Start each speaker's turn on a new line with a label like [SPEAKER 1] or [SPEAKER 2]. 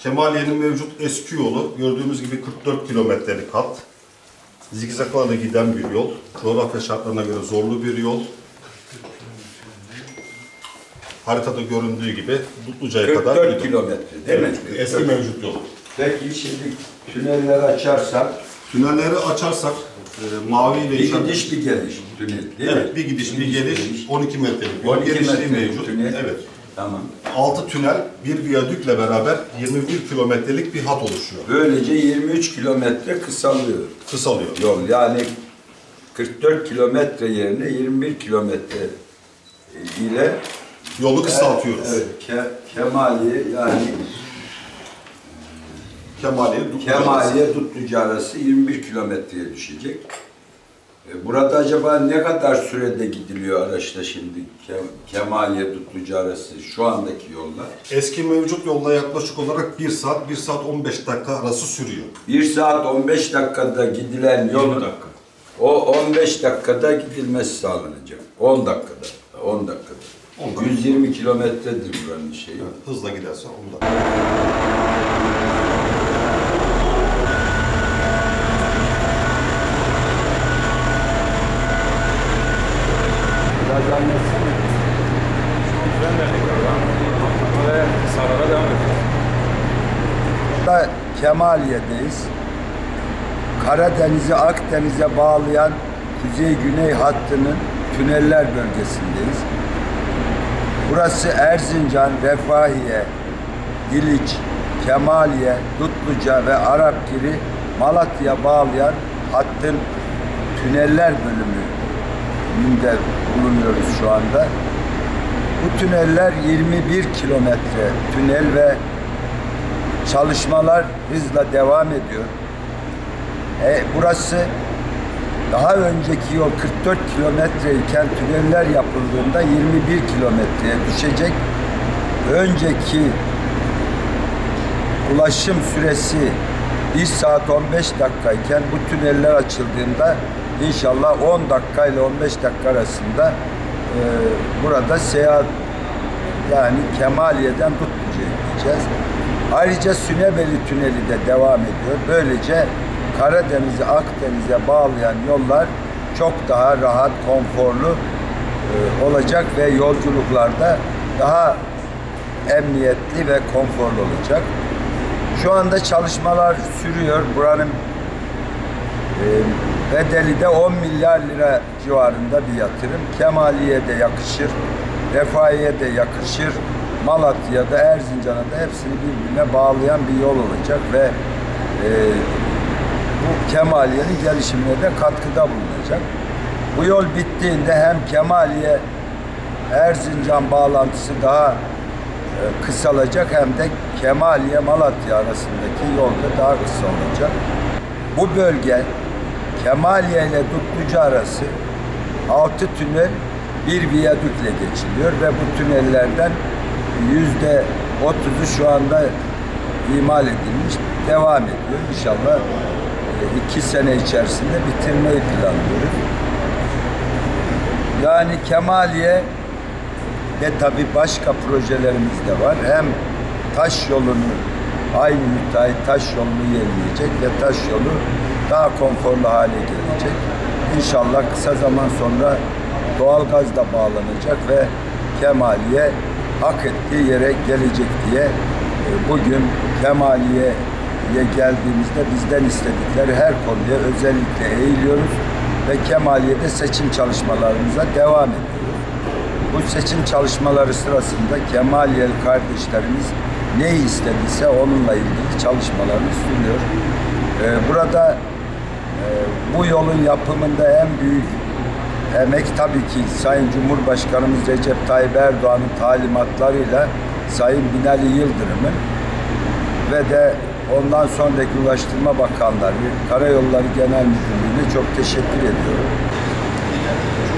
[SPEAKER 1] Kemaliye'nin mevcut eski yolu gördüğümüz gibi 44 kilometrelik hat. Zigzaglarla giden bir yol. Coğrafya şartlarına göre zorlu bir yol. Haritada göründüğü gibi Dutluca'ya kadar
[SPEAKER 2] 44 kilometre değil mi?
[SPEAKER 1] Eski mevcut yol.
[SPEAKER 2] Peki şimdi tünelleri açarsak?
[SPEAKER 1] Tünelleri açarsak mavi ile
[SPEAKER 2] bir gidiş bir geliş tünel değil mi?
[SPEAKER 1] Evet, bir gidiş bir geliş 12 metrelik.
[SPEAKER 2] 12
[SPEAKER 1] genişliği
[SPEAKER 2] metre
[SPEAKER 1] mevcut.
[SPEAKER 2] tünel.
[SPEAKER 1] Evet.
[SPEAKER 2] Tamam.
[SPEAKER 1] 6 tünel bir viyadükle beraber 21 kilometrelik bir hat oluşuyor.
[SPEAKER 2] Böylece 23 kilometre kısalıyor.
[SPEAKER 1] Kısalıyor.
[SPEAKER 2] Yol yani 44 kilometre yerine 21 kilometre ile
[SPEAKER 1] Yolu kısaltıyoruz.
[SPEAKER 2] Evet, Kemaliye yani Kemaliye Dutluca arası 21 kilometreye düşecek. Burada acaba ne kadar sürede gidiliyor araçla şimdi Kemaliye Dutluca arası şu andaki yollar?
[SPEAKER 1] Eski mevcut yolla yaklaşık olarak 1 saat 15 dakika arası sürüyor.
[SPEAKER 2] 1 saat 15 dakikada gidilen yol, o 15 dakikada gidilmesi sağlanacak. 10 dakikada. 10 dakikada. 120 kilometredir buranın şeyi.
[SPEAKER 1] Evet, hızla giderse 10 dakika.
[SPEAKER 2] Biraz anlatsana.
[SPEAKER 3] Tren verdik orada. Oraya Sarı'na devam ediyoruz.
[SPEAKER 2] Burada Kemaliye'deyiz. Karadeniz'i Akdeniz'e bağlayan Kuzey-Güney hattının tüneller bölgesindeyiz. Burası Erzincan, Refahiye, İliç, Kemaliye, Dutluca ve Arapgir'i Malatya'ya bağlayan hattın tüneller bölümünde bulunuyoruz şu anda. Bu tüneller 21 kilometre tünel ve çalışmalar hızla devam ediyor. Burası daha önceki yol 44 kilometre iken tüneller yapıldığında 21 kilometreye düşecek. Önceki ulaşım süresi 1 saat 15 dakika iken bu tüneller açıldığında inşallah 10 dakika ile 15 dakika arasında burada seyahat yani Kemaliye'den Dutluca'ya gideceğiz. Ayrıca Sünebeli Tüneli de devam ediyor. Böylece Karadeniz'i Akdeniz'e bağlayan yollar çok daha rahat, konforlu olacak ve yolculuklarda daha emniyetli ve konforlu olacak. Şu anda çalışmalar sürüyor. Buranın bedeli de 10 milyar lira civarında bir yatırım. Kemaliye'de yakışır, Refahiye'de yakışır, Malatya'da, Erzincan'a da hepsini birbirine bağlayan bir yol olacak ve bu Kemaliye'nin gelişimine de katkıda bulunacak. Bu yol bittiğinde hem Kemaliye Erzincan bağlantısı daha kısalacak hem de Kemaliye Malatya arasındaki yol da daha kısa olacak. Bu bölge Kemaliye ile Dutluca arası 6 tünel bir viyadükle geçiliyor ve bu tünellerden %30'u şu anda imal edilmiş, devam ediyor. İnşallah 2 sene içerisinde bitirmeyi planlıyoruz. Yani Kemaliye ve tabii başka projelerimiz de var. Hem taş yolunu, aynı müteahhit taş yolunu yenileyecek ve taş yolu daha konforlu hale gelecek. İnşallah kısa zaman sonra doğalgaz da bağlanacak ve Kemaliye hak ettiği yere gelecek diye bugün Kemaliye'ye geldiğimizde bizden istedikleri her konuya özellikle eğiliyoruz ve Kemaliye'de seçim çalışmalarımıza devam ediyoruz. Bu seçim çalışmaları sırasında Kemaliyeli kardeşlerimiz ne istediyse onunla ilgili çalışmalarını sürüyor. Burada bu yolun yapımında en büyük emek tabii ki Sayın Cumhurbaşkanımız Recep Tayyip Erdoğan'ın talimatlarıyla Sayın Binali Yıldırım'ın ve de ondan sonraki Ulaştırma Bakanları, Karayolları Genel Müdürlüğü'ne çok teşekkür ediyorum.